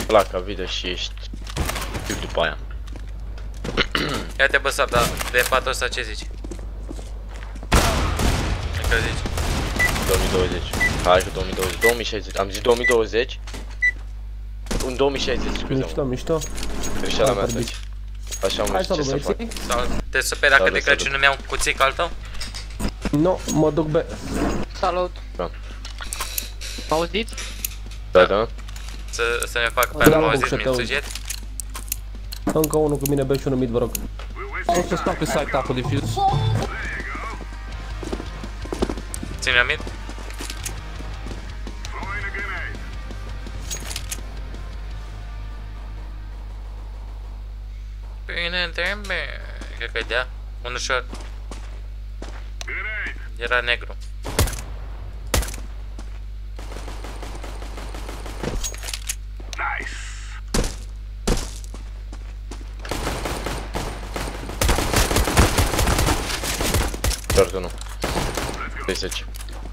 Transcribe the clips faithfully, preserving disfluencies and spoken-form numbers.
placa video și ești după aia. Ia te bă, sap, dar de patul ăsta ce zici? Încă zici? două mii douăzeci. Hai că două mii douăzeci, două mii șaizeci. Am zis două mii douăzeci. Un două mii șaizeci, scuze-mă. Mișto, mișto. Greșeala mea atunci. Așa mă știu ce să fac. Sau te superi dacă de Crăciun îmi iau un cuțic al tău? Nu, mă duc be. Salut! Da. M-auziți? Da, da. Să, să ne facă pe mă auziți min sujet? Încă unul cu mine, B și unul mid, vă rog. O să stau pe site apă de fuse. Ține mid? Bine, întreabă. Cred că-i dea. Unul short. Era negru. Short unu. treizeci.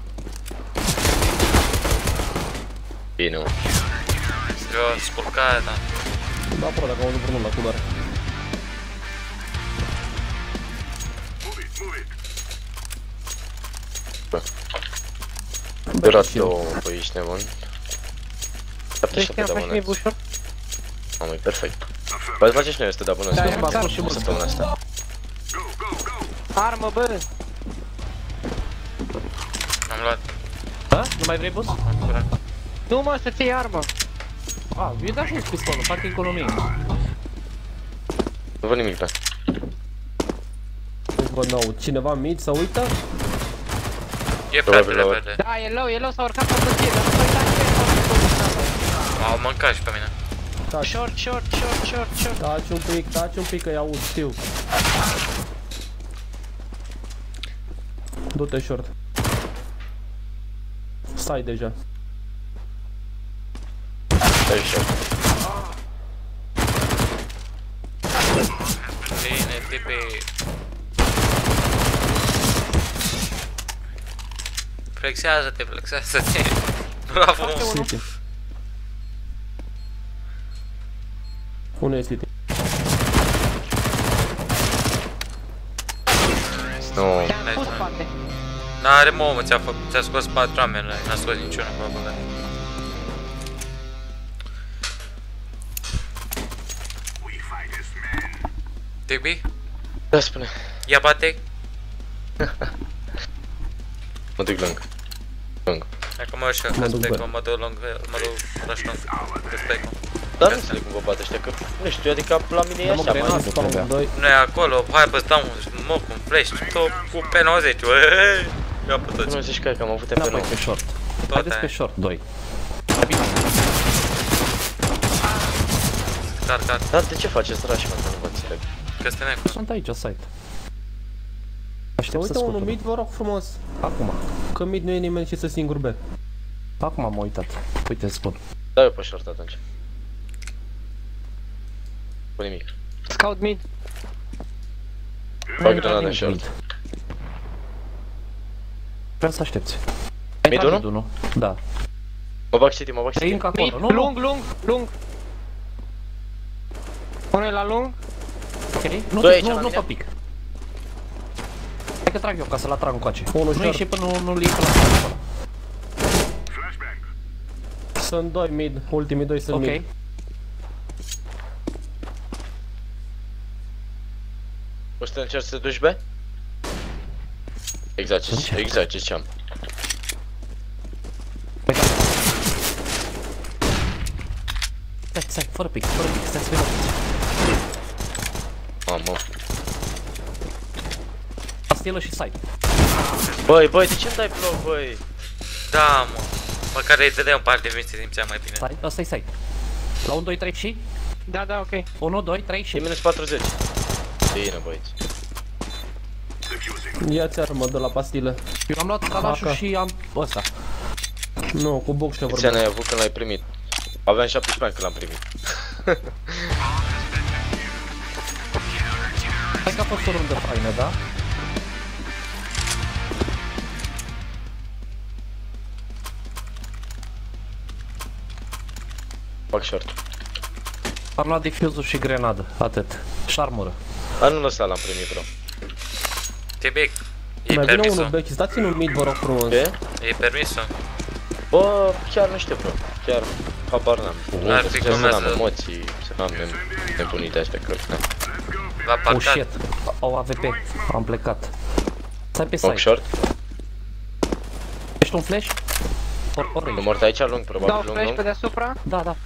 Bine, mă. Eu spurcat, da. Da, pro, dacă am văzut vreunul la culoare. Durat două, băi, ești nebun. șapte șapte de abonați. Mamă, e perfect. Poate face și noi ăsta de abonați. Da, Da, e am și săptămâna asta. Armă, bă! Am luat. Da? Nu mai vrei, boss? Am curat. Nu mă, să-ți iei armă! A, eu da și pistolul, fac economie. Nu văd nimic pe. Nu văd nou. Cineva mid să uită? E fratele verde. Da, e low, e low, s-a urcat pe cutie, dar nu mai da nimeni. M-au mâncat și pe mine. Short, short, short, short, short. Taci un pic, taci un pic că-i aud, știu. Du-te short. Stai deja. Stai short. Bine, tipi. Flexează-te, flexează-te. Bravo. City. Unde e City? Nu. Te-am spus, poate. N-are mă, mă, ți-a ți-a scos patru oameni, n-a scos niciunul, bă, bă, bă. Tibi? Da, spune. Ia bate. Mă duc lung. Lung. Dacă mă ușor, Mă că duc spec-o, bă. mă duc lung, mă duc rush lung, că spec-o. Dar nu înțeleg cum vă bate ăștia, că nu știu, adică la mine e așa, mai Spawn doi. Nu e acolo, hai bă, stau un moc, un flash, tot cu P nouăzeci, ueeeh. Ia pe Tu nu toți, zici că am avut M P Înapoi nouă. pe short. tot Haideți pe aia. short, doi. Car, car, Dar de ce faceți rush, mă, că nu vă înțeleg? că este necru. Sunt aici, site. Să Aștept să uită unul scotul. mid, vă rog frumos. Acum. Că mid nu e nimeni și să singur B. Acum am uitat. Uite, îți spun. Dau eu pe short atunci. Cu nimic. Scout mid. Fac granada în short. Vreau să aștepți. Mid unu? unu? Da. Mă bag city, mă bag Trei city. încă acolo. Mid, Nu, nu. lung, lung, lung. Pune la lung. Ok. Nu, Doi aici, nu, la nu mine. pe pic. Hai că trag eu ca să-l atrag încoace. Unul Nu short. ieși până nu, nu-l iei până la acolo. Sunt doi mid, ultimii doi sunt Ok. mid. O să te încerci să duci B? Exact, ce- Încerc. exact ce ziceam. Stai, stai, fără pic, fără pic, stai să vedem. Mamă. Pastilă și site. Băi, băi, de ce îmi dai bloc, băi? Da, mă. Măcar îi dădeam parte de mine, se simțea mai bine. Site, ăsta e site. La unu, doi, trei și? Da, da, ok. unu, doi, trei E și. minus patruzeci. Bine, băieți. Ia-ți armă de la pastilă. Eu am luat calașul Aha. și am ăsta. Nu, cu box te Câți vorbesc. ani ai avut când l-ai primit? Aveam șaptesprezece ani când l-am primit. Hai că a fost o rundă faină, da? Fac short. Am luat diffuzul și grenadă, atât. Și armură. Anul ăsta l-am primit, bro. Tibic, e Mai vine unul permisul. Becky, stați-n un mid, vă rog frumos. Ce? E permisul. Bă, chiar nu știu, bro. Chiar habar n-am. Ar fi Să nu glumea am să- emoții, să nu am nebunii de astea, cred. La Oh parcat. shit, au A V P, am plecat. Stai pe Smoke site. short. Ești un flash? Or, or Nu mort aici, lung, probabil Dau lung, flash pe lung. deasupra. Da, da.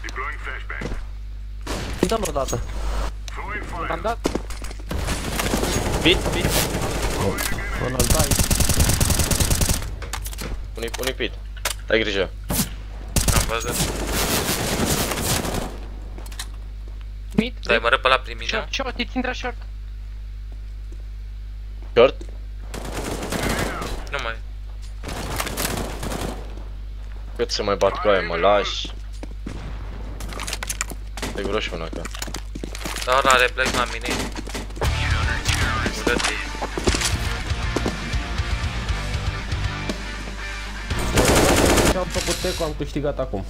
Îi dăm o dată. Am dat. Bit, bit. Până îl dai. Unui, unui pit. Ai grijă. Am văzut. Mid. Stai, mă răpă la primit, nu? Short, short, it's intra short. Short. Nu mai. Cât să mai bat cu aia, mă lași. Te groși una ca. Da, ăla are black la mine. Urât-i. Și am făcut teco, am câștigat acum.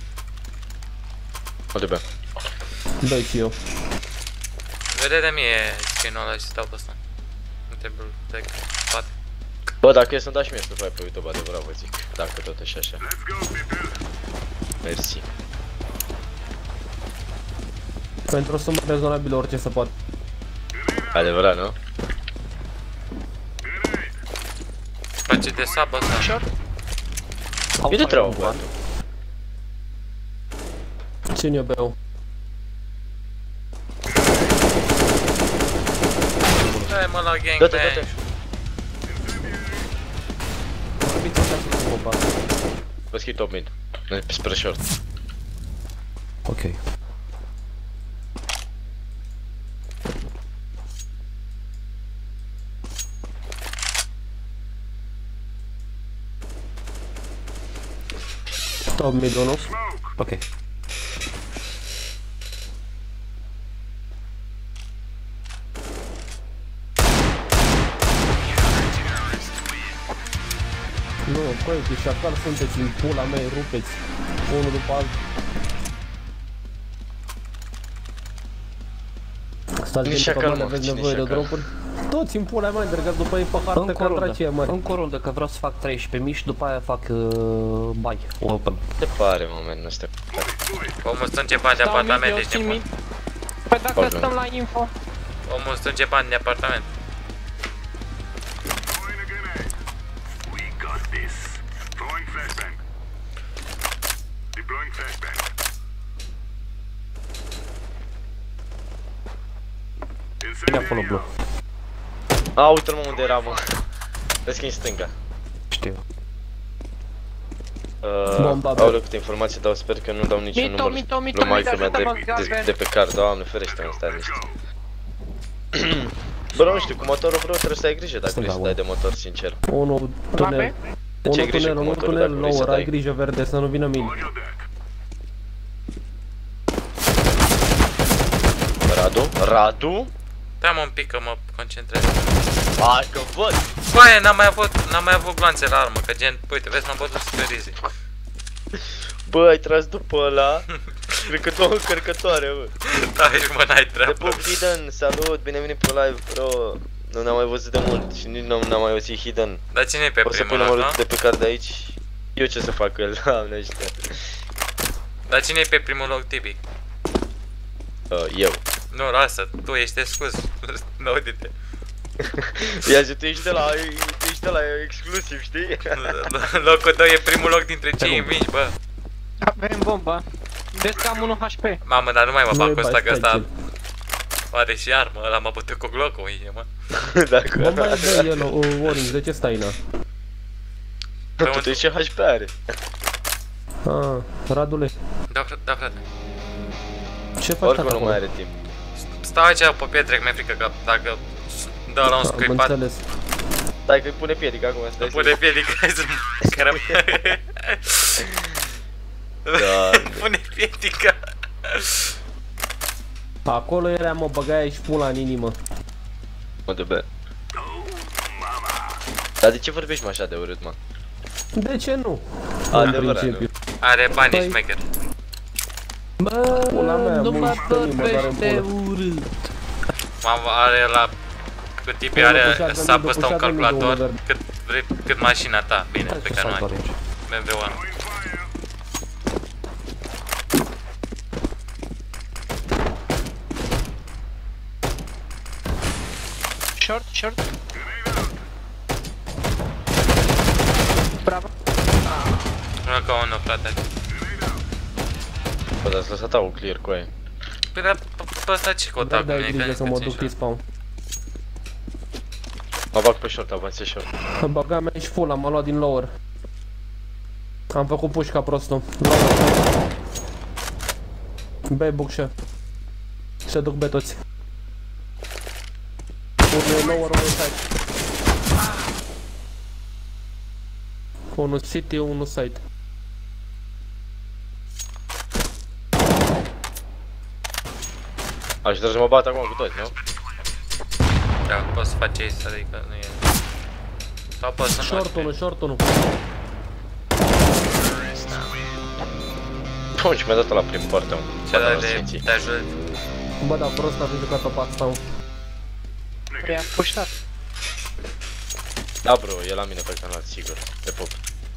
O de bea. Dă și eu. Vede de mie skin-ul ăla și stau pe ăsta. Nu te black, spate. Bă, dacă e să-mi dai și mie să faci pe YouTube, adevărat vă zic. Dacă tot e și așa. Mersi. Pentru o sumă rezonabilă orice se poate. Adevărat, nu? Face de sub ăsta. Short. Au E de fire treabă, on one. băiatul. Țin eu beau. Hai mă la Dă-te, gangbang. dă-te. Vorbiți așa să mă bat. Vă schid top mid. Spre short. Ok. Top mid unu. Ok. Nu, băi, de șacal sunteți în pula mea, îi rupeți. Unul după altul. Stați Nici bine că șacal, nu mă, aveți cine nevoie de șacal? dropuri. Toți în pula mea, dergați după ei pe hartă Încă ca o dracii rundă, mari. încă o rundă, că vreau să fac treisprezece mii și după aia fac uh, buy, open. Te pare, moment, ăsta. Omul strânge bani de Stau mid, apartament, eu ești țin nebun. mid. Păi dacă Problem. stăm la info. Omul strânge bani de apartament. We got this. Throwing flashbang. Deploying flashbang. Vine acolo blue. A, uite-l mă unde era, mă. Vezi că e în stânga. Știu. Uh, Bomba, bă. Aoleu, câte informații dau, sper că nu dau niciun Mito, număr mito, mito, lui mito, maică mea de, ajută-mă, de, Galben. de pe card, Doamne ferește, mă, stai niște. Bă, nu știu, cu motorul bro trebuie să ai grijă dacă vrei să dai de motor, sincer. Unul tunel. De ce ai Unul grijă tunel, cu unul motorul tunel, dacă vrei să lower, ai dai? grijă verde să nu vină mine. Radu? Radu? Stai-mă un pic că mă concentrez. Hai că văd! Băi, n-am mai avut, n-am mai avut gloanțe la armă, că gen, uite, vezi, m-am bătut super easy. Bă, ai tras după ăla? Cred că două încărcătoare, bă. Da, ești, mă, n-ai De treabă. Pop Hidden, salut, bine venit pe live, bro. Nu ne-am mai văzut de mult și nici nu n-am mai auzit Hidden. Dar cine e pe O să pun primul loc, numărul nu? de pe card de aici. Eu ce să fac el, doamne ăștia. Dar cine e pe primul loc, Tibi? Uh, eu. Nu, lasă, tu ești exclus. Nu, uite-te. Ia zi, tu ești de la, tu ești de la exclusiv, știi? Locul tău e primul loc dintre cei învinși, bă. Avem bomba. Vezi că am unu H P. Mamă, dar nu mai mă Nu-i fac cu ăsta, bai, că ăsta stai, are și armă, ăla m-a bătut cu Glock-ul, e, mă. Dacă... Bomba e de yellow, uh, orange, de ce stai na? Tu tu ce H P are? Ah, Radule, Da, frate, da, frate. ce faci Oricum tata nu acolo? mai are timp. Stau aici pe pietre, că mi-e frică că dacă dă la un Am scuipat, înțeles. Stai că-i pune piedică acum, stai nu pune piedică, hai să cărăm. Da. Pune piedică. Acolo era, mă, băgai și pula în inimă. Mă de bea. Dar de ce vorbești mă așa de urât, mă? De ce nu? Adevărat, În principiu. Are bani Păi- șmecher. Bă, Pula mea, nu mă muștenii, mă doare în vorbește pulă. urât. Mama are la... Cât tipii Păi, are, după să șase mii, apăsă după un șase mii, calculator, domnule. cât, vrei, cât mașina ta, bine, Hai pe să care nu sar ai. atunci. B M W unu. Short, short. Bravo. Nu ca unul, frate. Bă, dar ați lăsat au clear cu aia. Păi dar pe ăsta ce căuta cu Dai mine, grijă că să mă duc respawn. Mă bag pe short, avansez short. Băga mea și full, am luat din lower. Am făcut push ca prostul. Lower. B, bucșe. Se duc B toți. Unul lower, unul side. Unul city, unul side. Aș vrea să mă bat acum cu toți, nu? Da, poți să faci asta, adică nu e... Sau poți să Short nu unul, short unul. Bun, și mi-a dat la prin partea, mă. Ce Bă, dai dar de, simți. de ajută. Bă, da, prost a fi jucat pe pat stau. Prea puștat. Da, bro, e la mine pe canal, sigur. Te pup.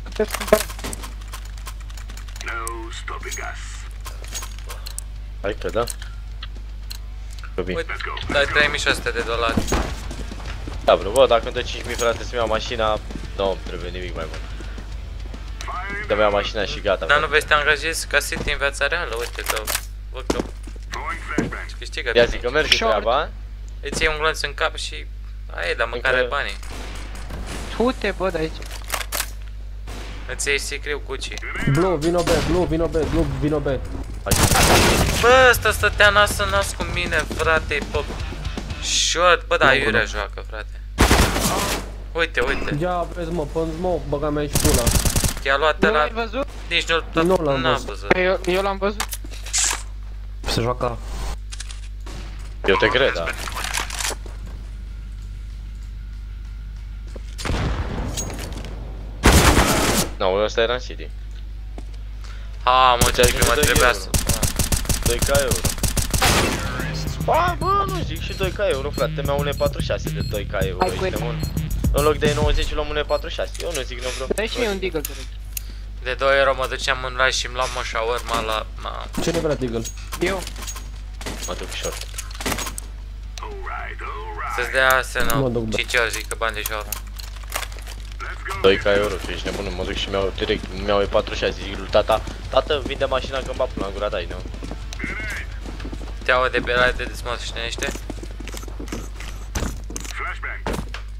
No stopping us. Hai că da. Că bine. Uite, dai trei mii șase sute de dolari. Da, bro, bă, dacă îmi dă cinci mii, frate, să-mi iau mașina, nu îmi trebuie nimic mai mult. Dă-mi iau mașina și gata. Dar nu frate. vei să te angajezi ca City în viața reală, uite că... Văd că Throwing flashbang. îți câștigă Ia bine. zic că merge Short. treaba. Îți iei un glonț în cap și... Aia e, dar măcar ai Încă- banii. Tu-te, bă, de aici. Îți iei sicriu Gucci. Blue, vino B, blue, vino B, blue, vino B. Bă, ăsta stătea nas în nas cu mine, frate, pe... Short, bă, da, Iurea joacă, frate. Uite, uite, Ia vezi mă, până smoke, băga mea și pula. i-a luat de Nu la... l-ai văzut? Nici nu-l... Nu l-am n-am văzut. văzut. Eu, eu l-am văzut. Se joacă. Eu te cred, da. Nu, ăsta era în City. Ha, mă, ce Ți-ai prima gândit trebuia doi să... doi K euro. Ba, bă, nu zic și doi K euro, frate, mi-au un E patruzeci și șase de doi K euro, Hai cu ești el. bun. În loc de E nouăzeci luăm un E patruzeci și șase, eu nu zic, nu vreau. Dai și mie un deagle, te rog. De doi euro mă duceam în live și îmi luam o shawarma la... Ma... Cine vrea Deagle? Eu. Mă duc short. Alright, alright. Să-ți dea Mă Arsenal duc, da. cinci ori, zic că bani de shawarma. Let's go. doi K euro, tu ești nebun, mă duc și mi-au direct, mi-au E patruzeci și șase, zic lui tata, tată, vinde mașina că-mi bag până la gura ta, nu? Te aude de pe la de desmoștenește? Flashbang.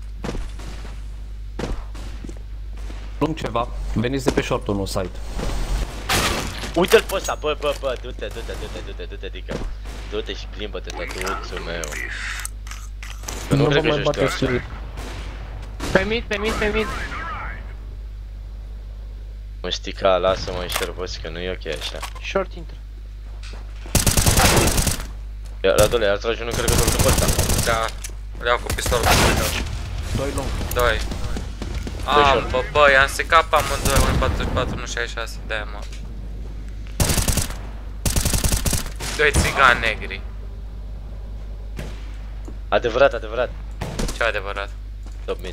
Lung ceva. Veniți de pe short unul site. Uite-l pe ăsta, bă, bă, bă, du-te, du-te, du-te, du-te, du-te, adică. Du-te și plimbă-te, tătuțul meu. Că nu Nu cred vă că mai joci tu bate așa. și... Pe mid, pe mid, pe mid. Mă știi ca, lasă-mă în șerbăți, că nu e ok așa. Short intră. Ia, Radule, ar trage un încărcător după ăsta. Da. Îl iau cu pistolul. Doi lung. Doi. Doi Am, short. bă, bă, i-am secat pe amândoi, unu patruzeci și patru, unu șaizeci și șase, de-aia mă. Doi țigani negri. Adevărat, adevărat. Ce adevărat. Top mid.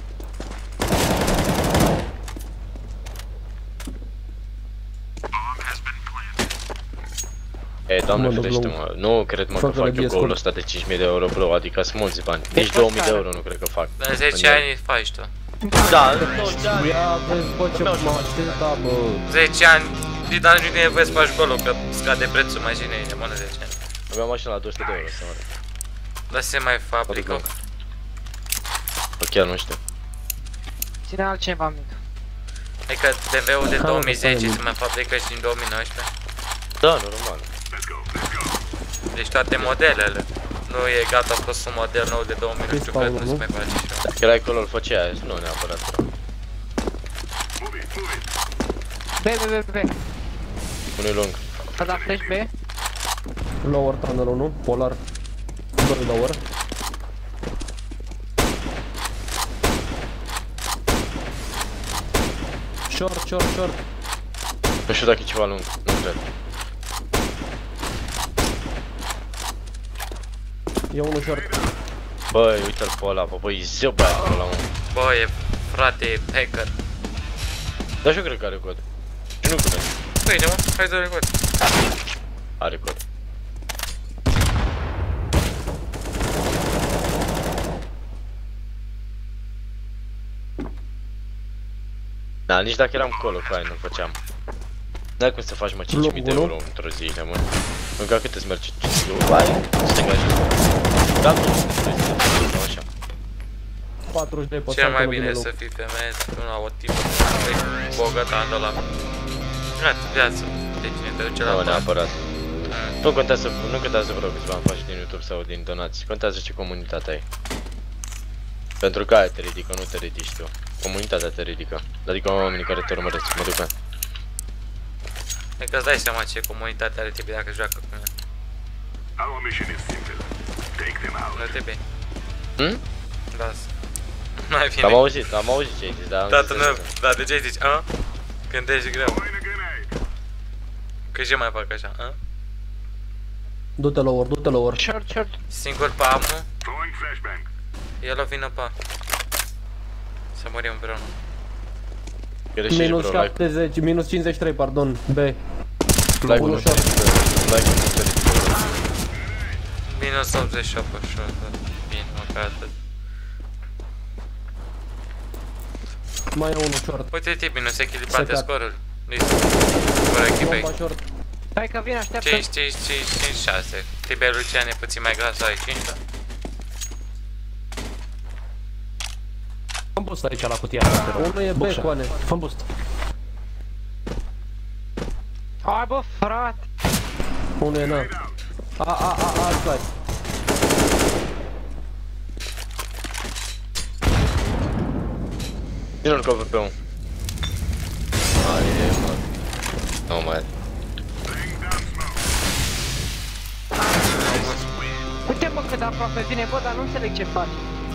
E, doamne Mă duc ferește, la- mă, nu cred mă că Fă-că fac eu răghiesc golul ori. ăsta de cinci mii de euro, bro, adică sunt mulți bani. E Nici două mii de foarte euro nu cred că fac. În zece ani faci tu. Da, nu, da. Ia vezi, bă, ce Mi-au m-a așteptat, bă. zece ani, dar nu e nevoie să faci golul, că scade prețul mașinii, e bună zece ani. Aveam mașina la două sute de euro, să mă arăt. Dar se mai fabrică. Bă, chiar nu știu. Ține altceva mic. Adică B M W-ul de Hai, două mii zece hai, se mai fabrică și din două mii nouăsprezece. Da, normal. Let's go. Let's go. Deci toate modelele. Nu e gata, a fost un model nou de două mii, nu știu, cred că nu se mai face și eu. Dacă era acolo, îl făcea, nu neapărat, bro. Move it, move it. B, B, B, B. Unui lung. A dat flash B. Lower tunnel unu, polar. Doi lower. Short, short, short. Nu știu dacă e ceva lung, nu cred. E unul short. Băi, uite-l pe ăla, bă, băi, zeu băiatul ăla, mă. Bă, e frate, e hacker. Dar și eu cred că are cod. Și nu cred. Băi, mă, hai să record. Are cod. Da, nici dacă eram colo, fai, nu făceam. N-ai cum să faci, mă, cinci mii de Locul, euro într-o zi, mă. Încă cât îți merge? Hai, să te angajezi. Da, nu, nu, așa. patruzeci de Cel mai bine să fii femeie, să fii la o tipă, bogătandă la... Gata, viață. De cine te duce la Nu, bani. neapărat. Nu contează, nu contează vreo câți bani faci din YouTube sau din donații, contează ce comunitatea ai. Pentru că aia te ridică, nu te ridici tu. Comunitatea te ridică, adică oamenii care te urmăresc, mă duc pe. E că îți dai seama ce comunitate are tipii dacă joacă cu mine. Our mission is simple. Take them out. Nu te bei. Hm? Lasă. Mai bine. Am auzit, am auzit ce ai zis, dar am Tată, zis nu, că- da, de ce zici, a? Când ești greu. Throwing a grenade. Că ce mai fac așa, a? Du-te lower, du-te lower. Short, short. Singur pe amu, Throwing flashbang. el o vină pa. Să murim împreună. Greșești, Minus bro, like, șaptezeci, minus cincizeci și trei, pardon. B. like, Unul nu te short. ridică, like, nu te ridică. Minus optzeci și opt pe short, da. Bine, măcar atât. Mai e unul short. Uite, tipi, nu se echilibrate Secat. scorul. Scorul echipei. Bomba short. Hai că vine, așteaptă. cinci, cinci, cinci, cinci, șase. Tibia Lucian e puțin mai gras, ai cinci, da? Fă boost aici la cutia asta, te rog. Unul e B, Bucșa. coane. Fă boost. Hai bă, frate. Unul e na. A, a, a, a, alt side. Ține-l cu A V P-ul. Mai e, mă. Nu mai e. Laying down smoke. Uite mă cât aproape vine, bă, dar nu înțeleg ce faci.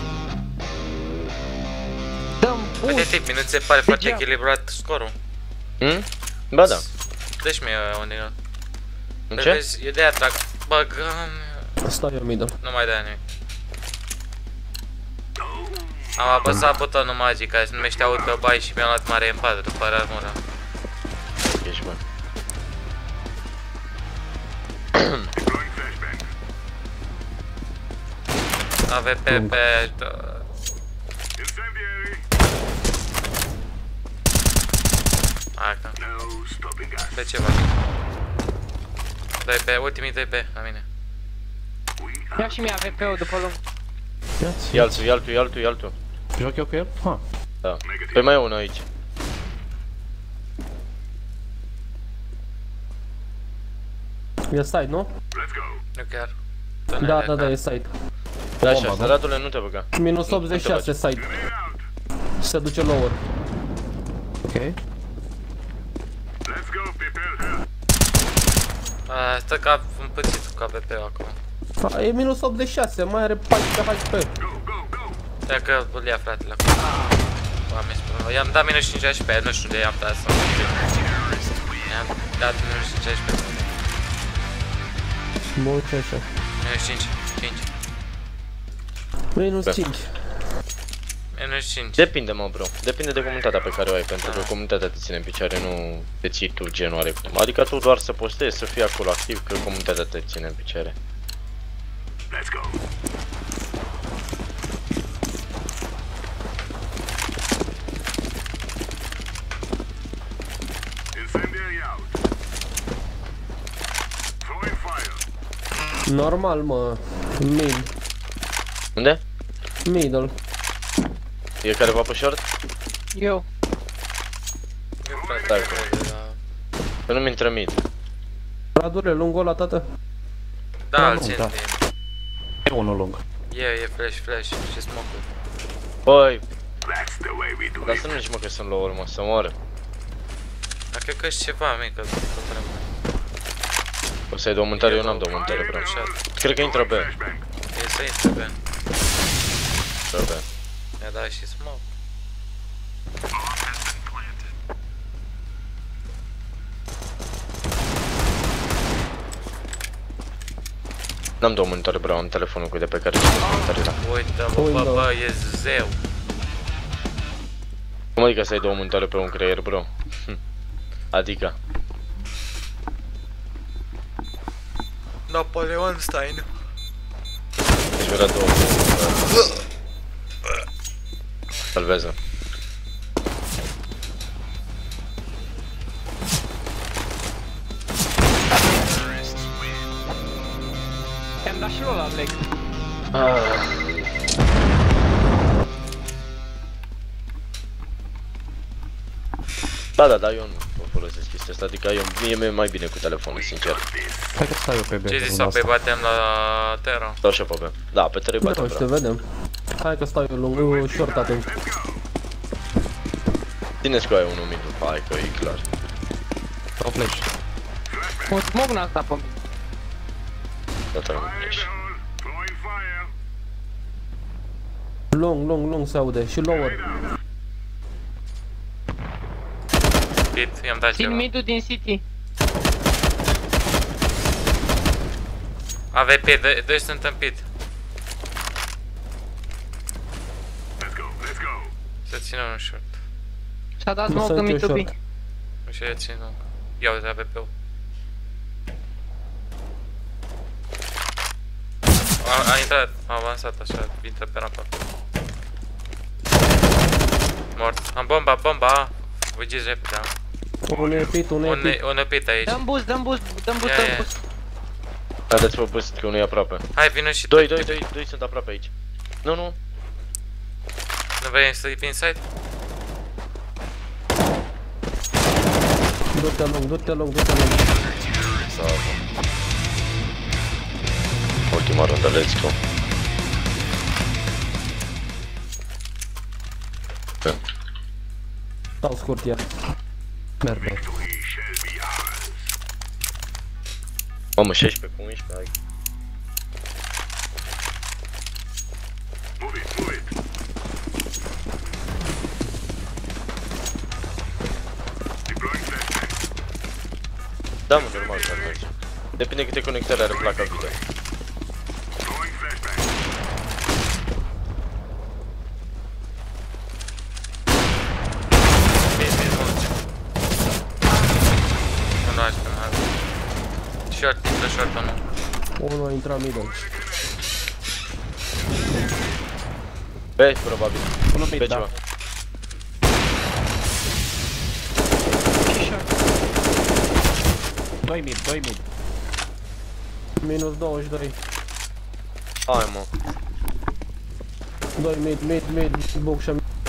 Dăm Uite, boost. tipi, nu ți se pare foarte Degeaba. echilibrat scorul? Hm? Ba da. Deci mie un din ăla. În Te ce? vezi, eu de-aia trag. Băgăm... Stai eu middle. Nu mai dai nimic. Am apăsat butonul magic care se numește Auto Buy și mi-am luat mare M patru după armura. Ești bun. Deploying flashbang. A V P pe... Incendiary. Hai că... No stopping us. Pe ceva. doi pe, ultimii doi pe, la mine. We Ia are și mie A V P-ul după lung. Ia-ți. E altul, e altul, e altul, e altul. Joc eu cu el? Ha. Da. Păi mai e unul aici. E side, nu? Let's go. Nu chiar. Da, da, da, e side. Da, Bomba, așa, nu? Radule, nu te băga. Minus Nu- optzeci și nu te șase side. Grenade out. Se duce lower. Ok. Let's go, people. Help. A, stă ca împățit cu A V P-ul acum. A, e minus optzeci și șase, mai are paisprezece H P. Go, go, go. Dacă îl ia fratele acum. Oameni spune, i-am dat minus cinci H P, nu știu de i-am dat să i-am dat minus cinci H P. Bun, ce așa. Minus cinci, cinci. Minus Da. cinci. Minus cinci. Depinde, mă, bro. Depinde de comunitatea pe care o ai, pentru că comunitatea te ține în picioare, nu te ții tu genul oarecum. Adică tu doar să postezi, să fii acolo activ, că comunitatea te ține în picioare. Let's go. Incendiary out. Throwing fire. Normal, mă. Mid. Unde? Middle. E careva pe short? Eu. Eu, frate, Da, acolo de la... Că nu-mi intră mid. Radule, lungul la tată. Da, îl lung, țin da. din... E unul lung. E, e flash, flash și smoke-ul. Băi, That's the way we do dar it. să nu zici, mă, că sunt low mă, să moară. Dar cred că și ceva mică, tot rămâne. O să ai domântare, eu n-am domântare, bro. Cred că intră B. Flashbang. E să intre pe. Intră B. Mi-a dat și smoke. N-am două monitoare, bro, am telefonul cu de pe care sunt monitoarele. Uite-mă, bă, bă, e zeu. Cum adică să ai două monitoare pe un creier, bro? Adică? Napoleon Stein. Deci vrea două. Salvează. Te-am dat și ăla, Alex. Da, da, da, eu nu folosesc chestia asta, adică eu, mie mi-e mai bine cu telefonul, sincer. Hai că stau eu pe B. Ce zici, sau pe batem la Terra? Stau și pe B. Da, pe trei bate, Nu știu, bro. vedem. Hai că stau eu lung, eu short atunci. Țineți cu aia unul mid după, hai că e clar. Stau flash. Un smoke n-a stat pe mine. Data-mi un Fire in flash. the hole. Throwing fire. Lung, lung, lung se aude și lower. Pit, i-am dat Țin ceva. mid-ul din City. A V P, doi, doi sunt în pit. Let's go. Let's go. Să țină un short. Și-a dat Nu smoke în sunt eu mid to B. short. Nu știu, eu țin un. Ia uite A V P-ul. A, a intrat, a avansat așa, intră pe rampa. Mort. Am bomba, bomba. Fugiți repede, am. Unul e pit, unul e Un, pit. un pit aici. Dăm boost, dăm boost, dăm boost, Ia, dăm ia. boost. Dați-vă boost, că unul e aproape. Hai, vină și Doi, doi, doi, doi sunt aproape aici. Nu, nu. Nu vrei să-i pe inside? Du-te lung, du-te lung, du-te lung. Sau... Ultima rundă, let's go. Da. Stau scurt iar. Merg B. Victory shall be ours. Mamă, șaisprezece cu unsprezece, hai. Move it. Move it. Deploying flashbang. Da, mă, normal că ar merge. Depinde câte conectări are placa video. Throwing flashbang. Bine, bine, mulți. Nu lași pe mine. Short, intră short unul. Unul a intrat middle. Vezi, probabil. Unul mid, Vezi da. ceva. Doi mid, doi mid. Minus douăzeci și doi. Hai, mă. doi mid, mid, mid, book și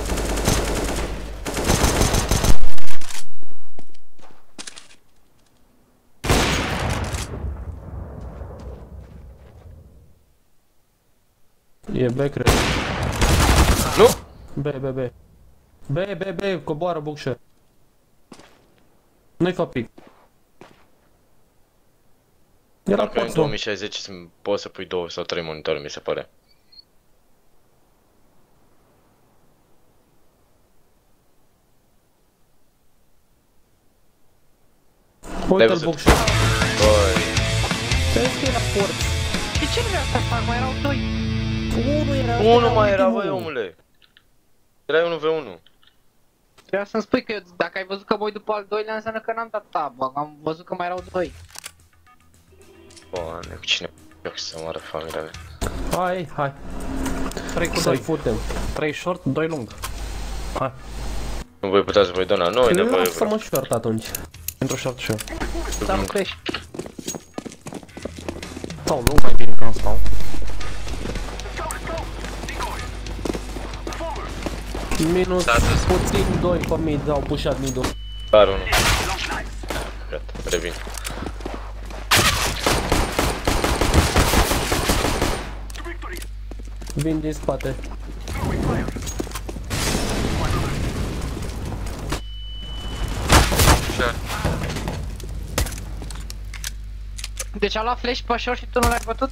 E B, cred. Nu! B, B, B. B, B, B, coboară bucșă. Nu-i fa pic. Era Dacă în pot, două nu? mii șaizeci poți să pui două sau trei monitoare, mi se pare. Uite-l văzut? bucșă. Băi, Vezi că era port. De ce nu vrea să fac? Mai erau doi. Unul era. unul mai era, băi, omule. Erai unu v unu. Trebuia să-mi spui că eu, dacă ai văzut că voi după al doilea, înseamnă că n-am dat tab. Am văzut că mai erau doi. Bă, cu cine eu să moară familia mea. Hai, hai. trei cu Să-i doi. futem. trei short, doi lung. Hai. Nu voi putea să voi dona, nu ai nevoie, bro. Lasă-mă short atunci. Pentru short și eu. Dam flash. Stau lung mai bine că am stau. Minus Da, sus. puțin doi pe mid, au pușat mid-ul. Doar unul. Gata, revin. Vin din spate. Short. Deci a luat flash pe short și tu nu l-ai bătut?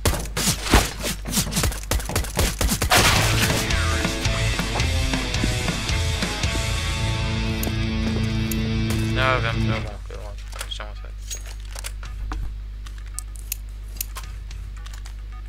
Nu aveam treaba cu el, așa mă fac.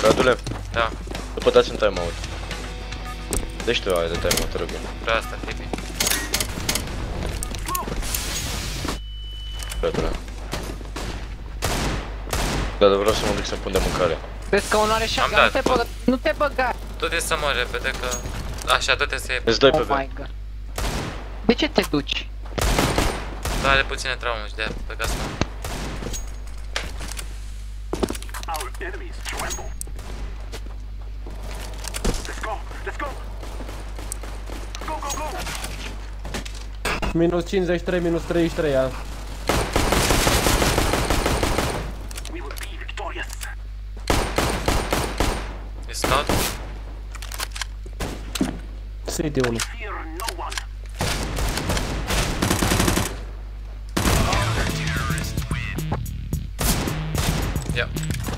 Radule, Da, după dați un timeout. Deci tu ai de timeout, te rog eu. vreau asta, Tibi. Radule. Da, dar vreau să mă duc să-mi pun de mâncare. Vezi că unul are shotgun, Am nu te dat. băga, nu te băga. Du-te să mor repede că... Așa, du-te să iei. Îți doi pe Oh B. my god. De ce te duci? Da, are puține traume și de-aia pe casă. Our enemies tremble. Let's go. Let's go. Go, go, go. Minus cincizeci și trei, minus treizeci și trei, ia. We will be victorious. E scout? City unu. Fear no one. Ia.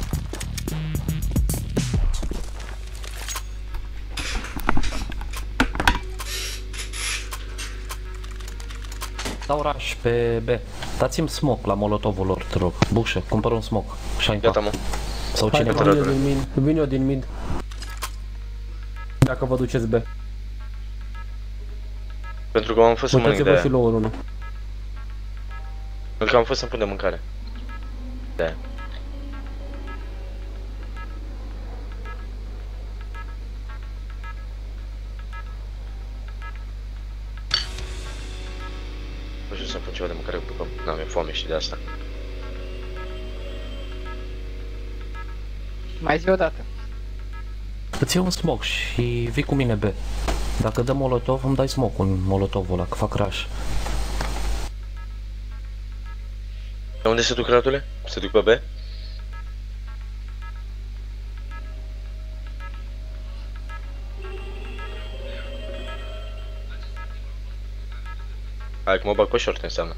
Dau rush pe B. Dați-mi smoke la molotovul lor, te rog. Bușe, cumpăr un smoke. Shine Gata, pack. mă. Sau Hai că cineva. vin eu Radule. din mid. Vin eu din mid. Dacă vă duceți B. Pentru că am fost să mănânc de Uitați-vă și aia. lower unu. Pentru că am fost să-mi pun de mâncare. De aia. Nu știu să-mi pun ceva de mâncare, pentru că n-am e foame și de asta. Mai zi o dată. Îți iau un smoke și vii cu mine B. Dacă dă molotov, îmi dai smoke în molotovul ăla, că fac rush. De unde se duc, Radule? Se duc pe B? Hai că mă bag pe short înseamnă.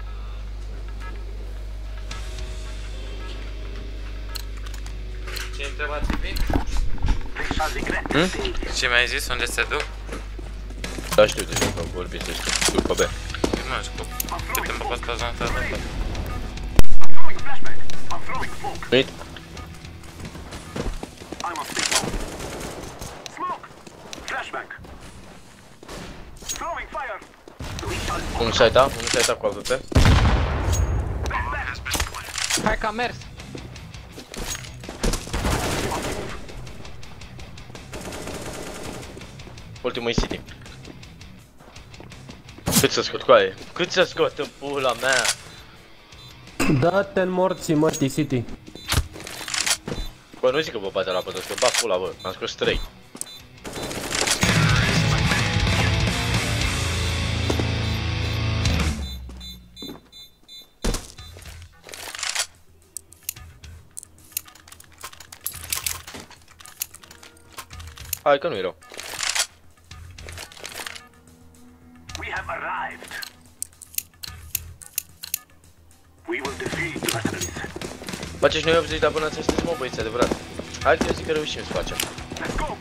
Ce ai întrebat, Tibi? They shall regret Hmm? this day. Ce mi-ai zis? Unde se duc? Da, știu deja că vorbiți despre duc pe B. Nu știu, câte mă poți la asta. I'm throwing flashbang. I'm throwing smoke. Uit. I must be smoke. Smoke. Flashbang. Throwing fire. We shall Un site-a, un site-a cu A W P. Hai că am mers. Ultimul e City. Cât să scot cu aia? Cât să scot în pula mea? Dă-te în morții, mătii, City. Bă, nu zic că vă bate la pătă, că bat pula, bă. Am scos trei. Hai că nu-i rău. We have arrived. We will defeat the mercenaries. Faceți noi optzeci de abonați, sunteți mă băieți, adevărat. Hai că eu zic că reușim să facem. Let's go.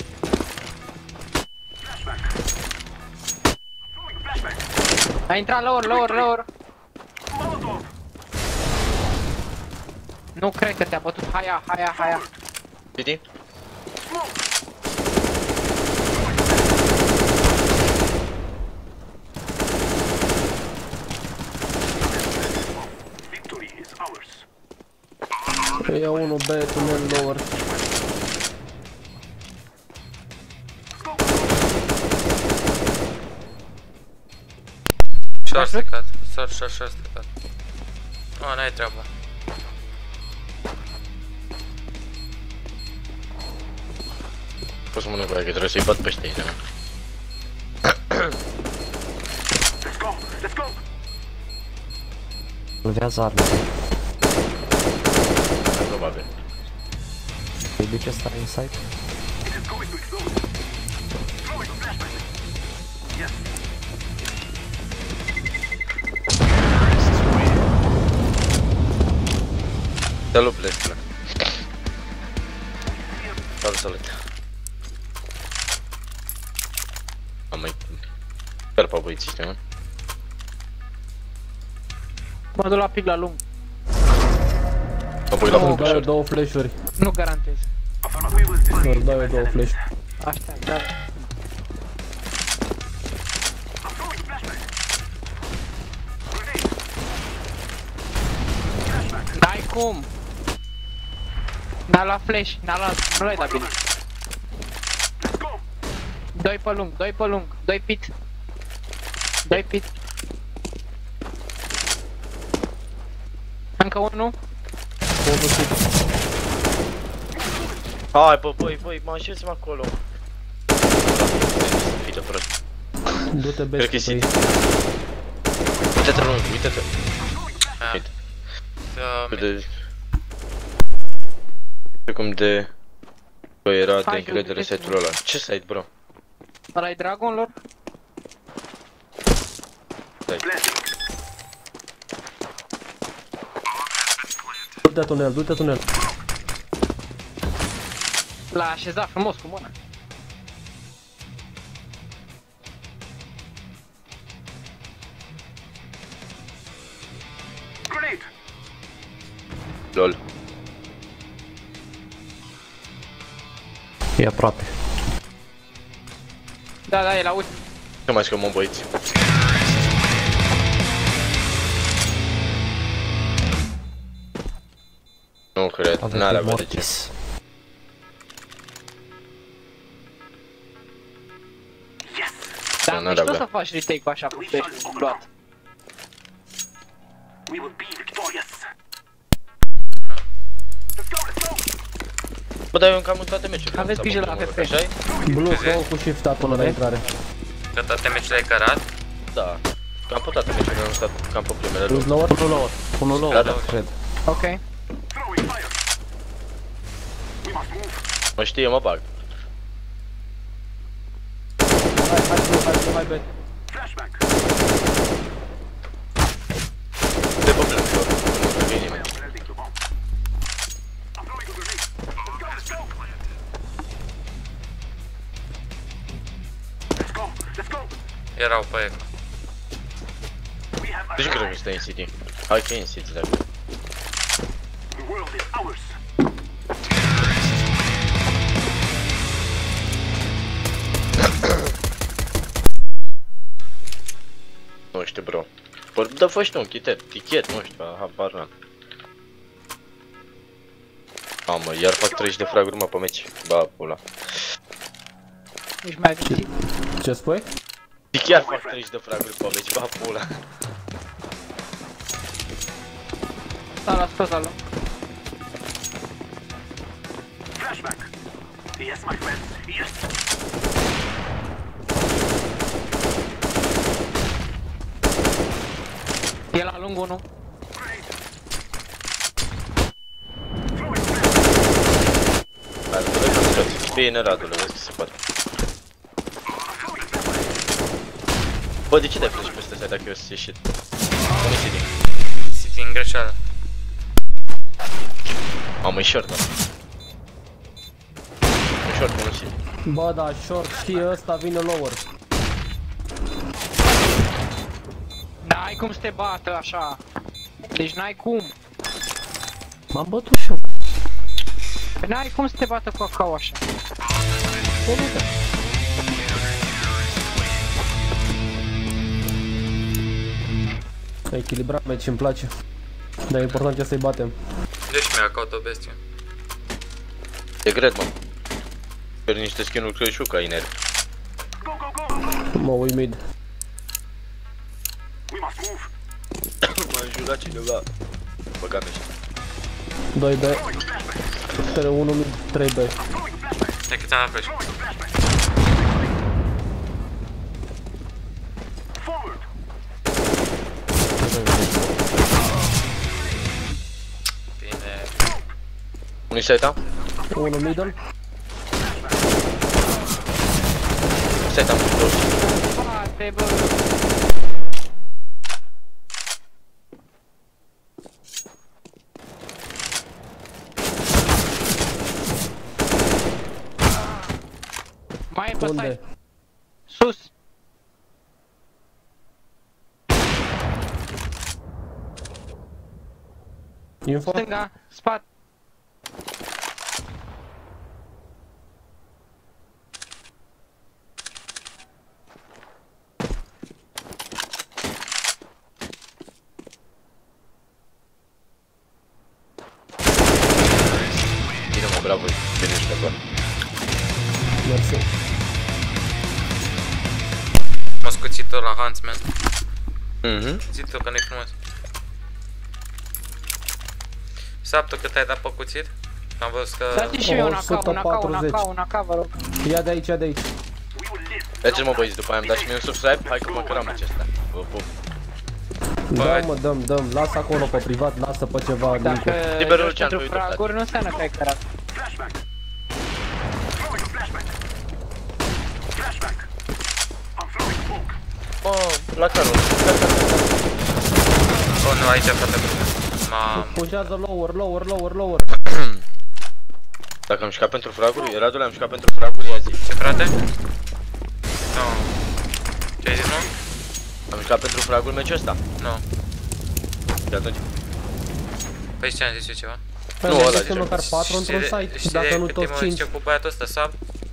Flashbang. Throwing flashbang. A intrat lower, lower, lower. Molotov. Nu cred că te-a bătut. Haia, haia, haia. City? Smoke. Victory is ours. Ia unu B, tunel lower. Short stricat, short, short, short stricat. O, n-ai treabă. Pot să mănânc cu aia, că trebuie să-i bat pește aici, nu? Let's go. Let's go. Salvează armele. Probabil. Îi duce ăsta inside? It is going to explode. Throwing flashbang. Yes. Salut, plesule. Salut, salut. Am mai... Sper pe băieții ăștia, mă. Mă duc la pic la lung. Mă pui la Două, fund pe short. două flash-uri. Nu garantez. I'm Îți dau eu două flash. Aștept, da. N-ai cum! N-a luat flash, n-a luat, nu l-ai dat bine. Doi pe lung, doi pe lung, doi pit. Doi pit. Încă unul. Hai, bă, băi, băi, mă așez-mă acolo. Fită prost. Du-te Cred că e best pe City. ei. Uite-te, lung, uite-te. Ah. Uite. Să Cât de... Știu cum de... Bă, era de Hai, încredere uite-te, site-ul ăla. Ce site, bro? Ăla-i dragon lor? Du-te tunel, du-te tunel. L-a așezat frumos cu mâna. Grenade! Lol. E aproape. Da, da, el auzi. Nu mai scămăm, băieți. Nu cred, Avem n-are pe avea de ce. Mortis. Dar n-are mișto avea. să faci retake-ul așa cu flash-ul luat. We will be victorious. Let's go, let's go! Bă, dar eu încă am în toate meciurile. Aveți am grijă stat la pe A F P. Așa-i? Blue, dă cu shift până la intrare. că toate meciurile ai cărat. Da. Cam pe toate meciurile am stat cam pe primele Plus luni. lower? Unul lower. Unul Da, lower, da. cred. Ok. Throwing fire! We must move. Mă știe, mă bag. Hai, hai, blue, hai, blue, hai, bet. Flashback! De pe plâns, lor. Nu vine nimeni. Planting the bomb. I'm throwing a grenade. Let's go, let's go! Let's go, let's go! Erau pe eco. We have Deci cred că arrived. stai în City. Hai că e în City, dacă. The world is ours. Nu știu, bro. Bă, dă fă și tu un chichet, tichet, nu știu, habar n-am. Mamă, iar fac treizeci de fraguri, mă, pe meci. Ba, pula. Nici mai ai Ce spui? Chiar fac treizeci de fraguri pe meci, ba, pula. Da, l-a scos ala. Flashback! Yes, my friends, yes! E la lung unul. Throwing flashback! Hai, să vezi că scoți. Bine, Radule, vezi că se poate. Bă, de ce dai flash peste astea dacă eu sunt ieșit? Pune City. City în greșeală. Mamă, e short, da. E short, pune City. Bă, da, short și ăsta vine lower. N-ai cum să te bată așa. Deci n-ai cum. M-am bătut și eu. N-ai cum să te bată cu acau așa. Echilibrat meci, îmi place. Dar important e să-i batem. Deci mi-a caut o bestie. Te cred, mă. Sper niște skin-uri Crăciuca, ineri. Go, go, go! Mă uit mid. We must move! M-a înjurat cineva. Băgat ăștia. doi B, trei unu mid, trei B. Stai că ți-am dat flash. Forward! Bine. Unii site-a? unu middle. Site-a, am pus Bate, bă. Mai e pe Unde? site. Sus. Info? Stânga. Spate. bravo, bine ești acolo. Mersi. M-a scuțit-o la Huntsman. Mhm. Zi-o că nu-i frumos. Saptu, cât ai dat pe cuțit? Am văzut că... Dați și mie un AK, un AK, un AK, un AK, vă rog. Ia de aici, ia de aici. Mergeți mă băieți, după aia îmi dați și mie un subscribe, hai că mă căram acesta. Vă pup. Da, mă, dăm, dăm, lasă acolo pe privat, lasă pe ceva link-ul. Dacă Liberul joci Lucian pentru pe YouTube, fraguri, nu înseamnă că ai cărat. Flashback. Throwing a flashback. Flashback. I'm throwing smoke. Mă, la carul. Oh, nu, aici frate bine. M-am... Pușează lower, lower, lower, lower. Dacă am jucat pentru fraguri, Radule, am jucat pentru fraguri, ia zi. Ce frate? Nu. Ce ai zis, nu? Am jucat pentru fraguri meciul ăsta. Nu. De atunci. Păi ce am zis eu ceva? Păi Nu, nu, ăla ăla deja. măcar patru într-un Știi de- site, știi dacă de nu cât toți timp mă cinci. încep cu băiatul ăsta sub?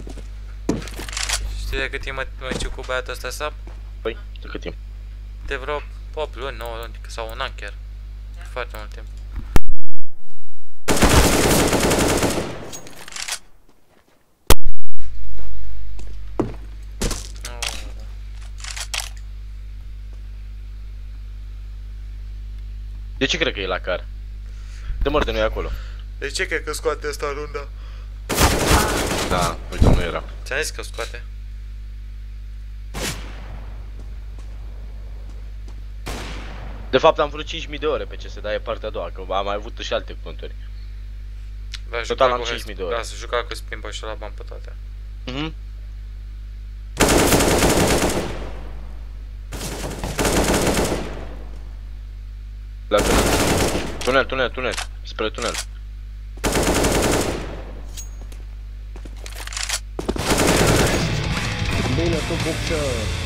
Știi de cât timp mă mă încep cu băiatul ăsta sub? Păi, de cât timp? De vreo opt luni, nouă luni, sau un an chiar. Foarte mult timp. De ce cred că e la car? De mor de nu e acolo. De ce cred că scoate asta runda? Da, uite, nu era. Ți-am zis că o scoate. De fapt am vrut cinci mii de ore pe C S, dar e partea a doua, că am mai avut și alte conturi. Da, Total am cu cinci mii de ore. Da, să juca cu Spimbo și la bani pe toate. Mhm. La tunel. Tunel, tunel, tunel. Spre tunel. Bine, tu bucșă.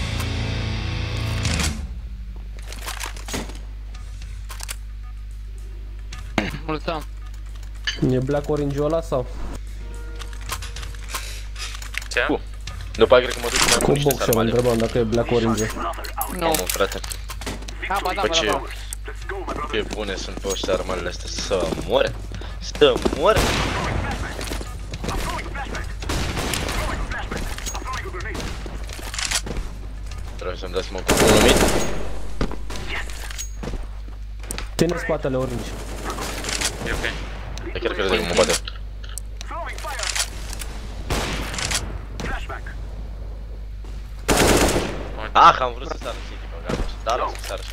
Mulțumim. E Black Orange-ul ăla sau? Ce? Cu. După aia cred că mă duc mai Cu mult niște bucșă, mă sarmale. întrebam dacă e Black Orange. Nu. Mamă, frate. Da, ba da, Bă, ba ce, da, ba. Let's go, my brother. ce bune sunt pe ăștia armările astea, să mor. Să mor. I'm throwing a flashback. Throwing a flashback. I'm throwing a grenade. Trebuie să-mi dați mă cu unul mit. Ține spatele Orange. E ok. E chiar crede că mă bate. Throwing fire. Flashback. Ah, am vrut să sar în City, mă, gata. Da, las să sar așa.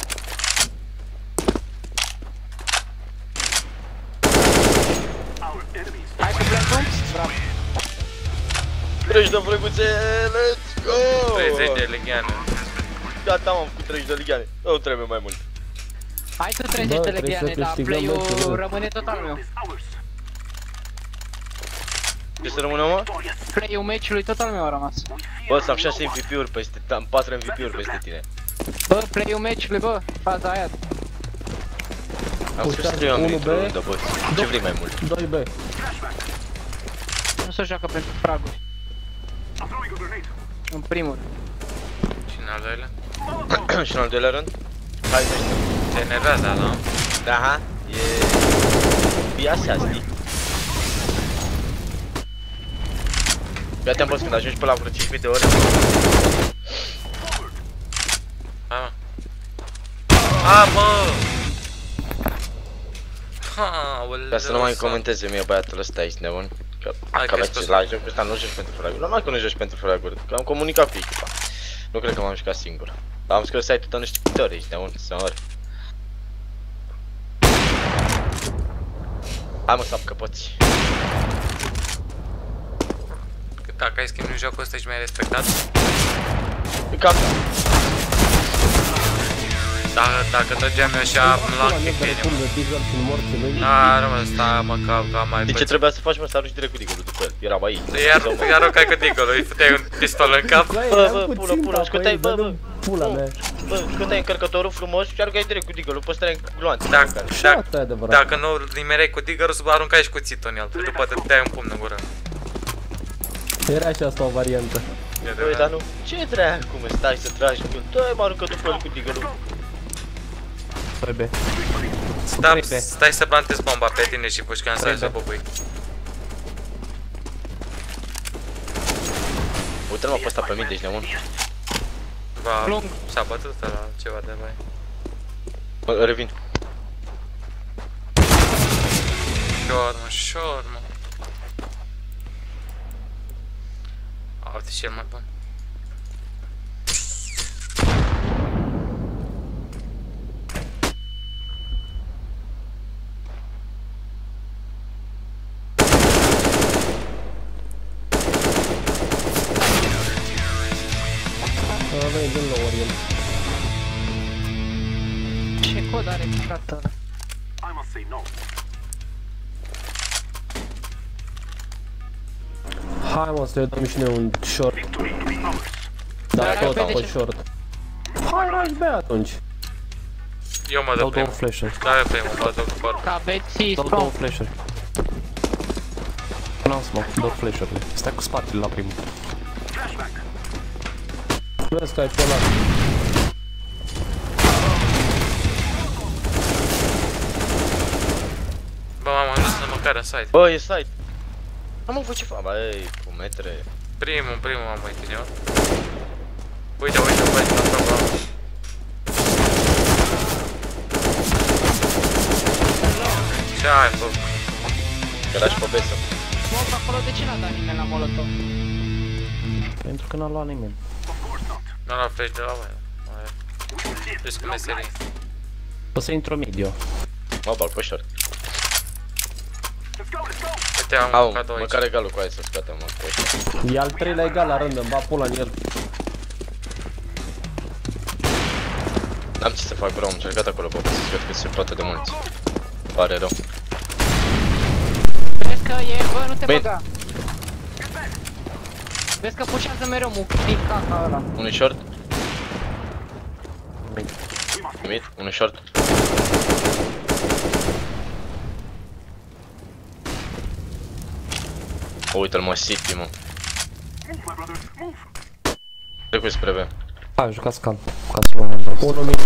Our enemies. Hai cu plantul? Bravo. treizeci de frăguțe, let's go! treizeci de leghiane. Gata, am cu treizeci de ligane. Nu trebuie mai mult. Hai tu treizeci Bă, de trebuie să leghiane, dar câștigăm meciul, play-ul bă. rămâne tot al meu. Is ours. Ce să rămână, mă? Play-ul meciului tot al meu a rămas. Bă, să am șase M V P-uri peste, am patru M V P-uri peste tine. Bă, play-ul meciului, bă, faza aia. Am scris Uite, trei oameni unu într-o B. rundă, bă. Ce vrei mai mult? doi B. Nu se joacă pentru fraguri, I'm throwing a grenade. în primul. Și în al doilea? Și în al doilea rând? Hai, să Te enervează, da? Da, ha? E... E așa, știi? Ia te-am văzut când ajungi pe la vreo cinci mii de ore. Hai, mă. A, mă! Aoleu, Ca să nu mai s-a- comenteze mie băiatul ăsta, ești nebun. Că, Hai că că la, ai spus. la jocul ăsta nu joci pentru fraguri. Normal că nu joci pentru fraguri, că am comunicat cu echipa. Nu cred că m-am jucat singur. Dar am scris site-ul tău nu știu câte ori, ești nebun, să mor. Hai mă, sap că poți. Dacă ai schimbi în jocul ăsta ești mai respectat? E cam Dacă, dacă trăgeam eu așa, nu l-am pic Cum bine, de Diesel și morții lui. mă. A, rămă, stai mă, că că am mai de ce bățit. trebuia să faci, mă, să arunci direct cu digălul după el? Eram aici. Iar, iar o cai cu digălul, îi futeai un pistol în cap. Băi, Bă, am bă, puțin pulă, pulă, pe scoteai, el, bă, dă-mi bă. Pula mea. Bă, scoteai încărcătorul frumos și aruncai direct cu digălul, păstrai în gloanțe. Dacă, dacă, Asta e adevărat. dacă nu nimereai cu digărul, aruncai și cuțitul în el. După te dai un pumn în gură. Era și asta o variantă. E Băi, dar nu, ce dracu, mă, stai să tragi cu el? Dă-i, mă, aruncă după el cu digălul. doi B. Stai, stai să plantezi bomba pe tine și pușcan să Trebuie. să bubui. Uite-l mă pe ăsta pe mine, deci nebun. Va, Lung. s-a bătut la ceva de mai. Mă, revin. Short, mă, short, mă. A, uite și el mai bun. A venit din lower el. Ce cod are frate? I must say no. Hai mă să-i dăm și noi un short. Victory is ours. Dar Dar tot repede apă ce- short. Hai, rush B atunci. Eu mă Dau dau două primul. flash-uri. Da, eu primul, mă duc fără. Ca beții Dau două strong. flash-uri. N-am smoke, două flash-urile. Stai cu spatele la primul. Flashback. Vezi că ai pe ăla. Bă, m-am ajuns să măcar în site. Bă, e site. Am avut ce fac, băi, cu metre. Primul, primul am uitat eu. Uite, uite, uite, la probă. Ce ai făcut? Garaj pe besă. Mă, acolo de ce n-a dat nimeni la molotov? Pentru că n-a luat nimeni. Of course not. Nu la flash de la voi. We will live Deci cum long meserii. life. O să intru mid eu. Mă bag pe short. Let's go, let's go. Uite, am Au, un cadou aici. măcar egalul cu aia să scoatem, mă, pe ăștia. E al treilea egal la rând, îmi bat pula în el. N-am ce să fac, bro, am încercat acolo pe besă, cred că se poate de mulți. Pare rău. Vezi că e, bă, nu te Bine. băga. Vezi că pușează mereu mu din caca ăla. Unul short. Mid, unul short. O, uite-l mă, City, mă. Move, my brothers, move. Trecut spre B. Hai, jucați calm. Ca să luăm undă. Unul mic.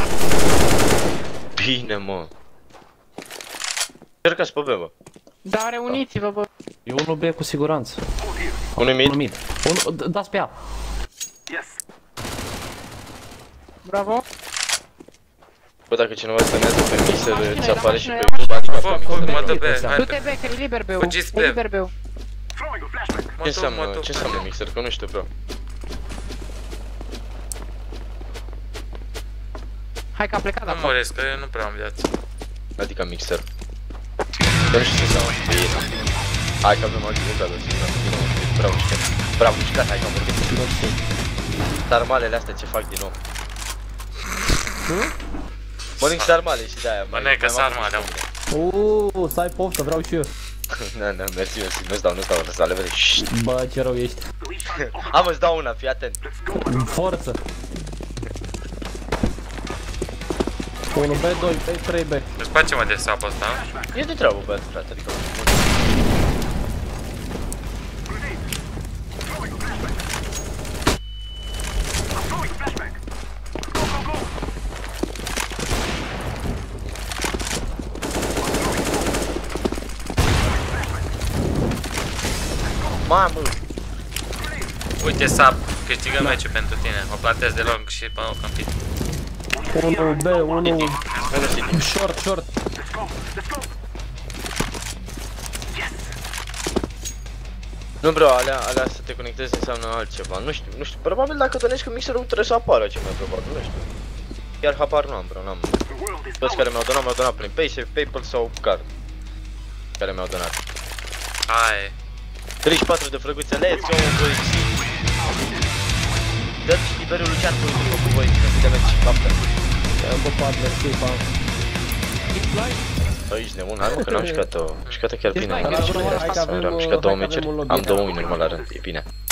Bine, mă. Cercați pe B, bă. Dar reuniți-vă, bă. E unul B cu siguranță. Hold here. Unul Unul mid. mid. Unul, d- dați pe A. Yes. Bravo. Bă, dacă cineva stănează pe mixer, mașină, îți la apare și mașină, pe la YouTube, adică Fă, pe fă, mixer. mă dă B, Exact. hai. Du-te B, că e liber B-ul. Fugiți E B. liber B-ul. Throwing a flashback. Mă Ce duc, mă înseamnă, duc. ce înseamnă mixer? Că nu știu, bro. Hai că a plecat Nu acum. măresc, că eu nu prea am viață. Adică mixer. Că nu știu ce înseamnă. Bine. Hai că avem alt lucru, dar bravo, știu. Bravo, știu, hai că am vorbit. Nu știu. Sarmalele astea ce fac din nou. Mănânc sarmale și de-aia. mai- Mănâncă mai am sarmale, făcut Uuuu, stai poftă, vreau și eu. Na, na, mersi, mersi, nu-ți dau, nu-ți dau, lăsa, le vede. Șșt. Bă, ce rău ești. Am, îți dau una, fii atent. Forță. unu B, doi B, trei B. Îți place mă de sapă ăsta? E de treabă, băiat, frate, adică... I'm throwing a flashback. Go, go, go. Mamă! Uite sap, câștigăm meciul pentru tine. O plantez de lung și pe campit. unu B, unu Unul City. short, short. Let's go, let's go. Nu, bro, alea, alea să te conectezi înseamnă altceva, nu știu, nu știu, probabil dacă donești că mixerul trebuie să apară cel mai probabil, nu știu. Chiar habar nu am, bro, n-am. The world is Toți care mi-au donat, mi-au donat prin Paysafe, PayPal sau card. Care mi-au donat. Hai. treizeci și patru de frăguțe, let's go, băi! Dă-ți liberul Lucian cu YouTube cu voi, să de meci, baftă. Am băpat, mersi, pa. Bă, ești nebun, hai mă că n-am jucat-o, am jucat-o chiar bine. Deci, Am hai, jucat-o hai, hai că avem, am jucat două hai că avem meciuri, un lobby. am două win-uri mă la rând, e bine.